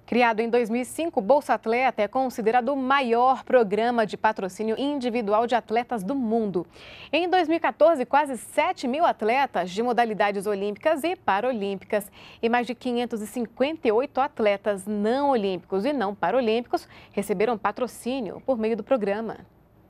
Criado em 2005, o Bolsa Atleta é considerado o maior programa de patrocínio individual de atletas do mundo. Em 2014, quase 7.000 atletas de modalidades olímpicas e paralímpicas e mais de 558 atletas não olímpicos e não paralímpicos receberam patrocínio por meio do programa.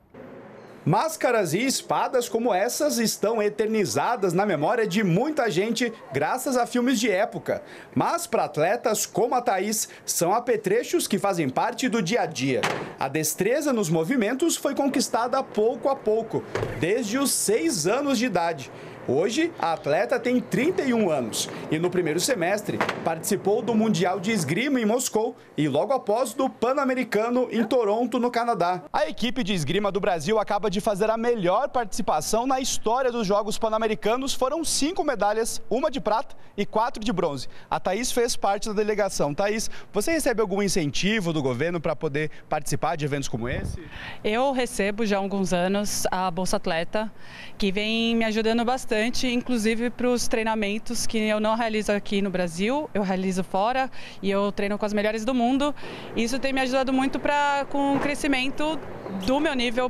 Máscaras e espadas como essas estão eternizadas na memória de muita gente graças a filmes de época. Mas para atletas como a Thaís, são apetrechos que fazem parte do dia a dia. A destreza nos movimentos foi conquistada pouco a pouco, desde os 6 anos de idade. Hoje, a atleta tem 31 anos e no primeiro semestre participou do Mundial de Esgrima em Moscou e logo após do Pan-Americano em Toronto, no Canadá. A equipe de esgrima do Brasil acaba de fazer a melhor participação na história dos Jogos Pan-Americanos. Foram 5 medalhas, 1 de prata e 4 de bronze. A Thaís fez parte da delegação. Thaís, você recebe algum incentivo do governo para poder participar de eventos como esse? Eu recebo já há alguns anos a Bolsa Atleta, que vem me ajudando bastante, inclusive para os treinamentos que eu não realizo aqui no Brasil, eu realizo fora e eu treino com as melhores do mundo. Isso tem me ajudado muito com o crescimento do meu nível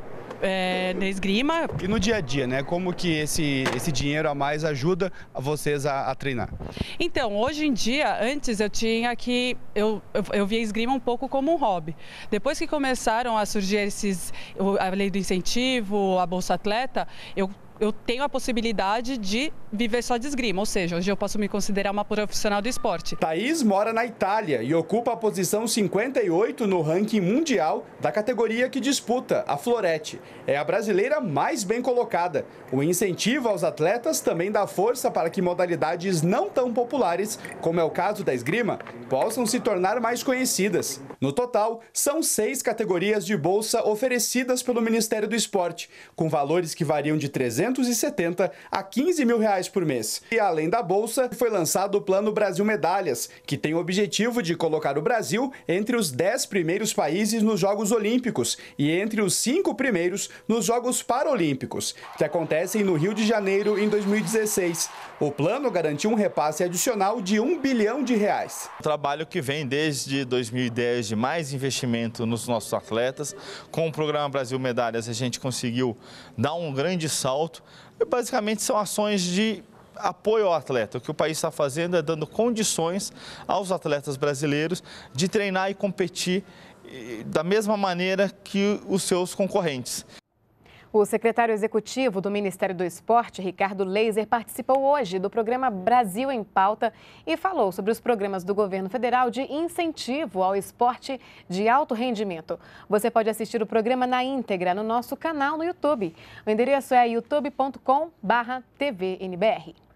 na esgrima. E no dia a dia, né? Como que esse dinheiro a mais ajuda vocês a treinar? Então, hoje em dia, antes eu tinha que... Eu via esgrima um pouco como um hobby. Depois que começaram a surgir a lei do incentivo, a Bolsa Atleta, eu tenho a possibilidade de viver só de esgrima, ou seja, hoje eu posso me considerar uma profissional do esporte. Thaís mora na Itália e ocupa a posição 58 no ranking mundial da categoria que disputa, a florete. É a brasileira mais bem colocada. O incentivo aos atletas também dá força para que modalidades não tão populares, como é o caso da esgrima, possam se tornar mais conhecidas. No total, são 6 categorias de bolsa oferecidas pelo Ministério do Esporte, com valores que variam de 370 a 15 mil reais por mês. E além da bolsa, foi lançado o Plano Brasil Medalhas, que tem o objetivo de colocar o Brasil entre os 10 primeiros países nos Jogos Olímpicos e entre os 5 primeiros nos Jogos Paralímpicos, que acontecem no Rio de Janeiro em 2016. O plano garantiu um repasse adicional de R$1 bilhão. O trabalho que vem desde 2010 de mais investimento nos nossos atletas. Com o Programa Brasil Medalhas a gente conseguiu dar um grande salto. E basicamente são ações de apoio ao atleta. O que o país está fazendo é dando condições aos atletas brasileiros de treinar e competir da mesma maneira que os seus concorrentes. O secretário executivo do Ministério do Esporte, Ricardo Leiser, participou hoje do programa Brasil em Pauta e falou sobre os programas do governo federal de incentivo ao esporte de alto rendimento. Você pode assistir o programa na íntegra no nosso canal no YouTube. O endereço é youtube.com/tvnbr.